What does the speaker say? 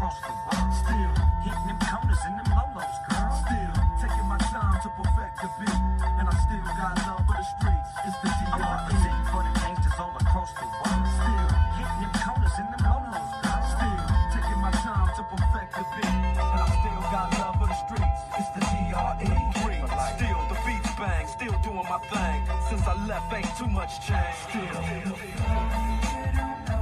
across the world. Still hitting them corners and them lolos, girl. Still taking my time to perfect the beat, and I still got love for the streets. It's the D.R.E. I'm representing for the gangsters all across the world. Still hitting them corners and them lolos, girl. Still taking my time to perfect the beat, and I still got love for the streets. It's the D.R.E. Still the beats bang, still doing my thing. Since I left, ain't too much change. Still.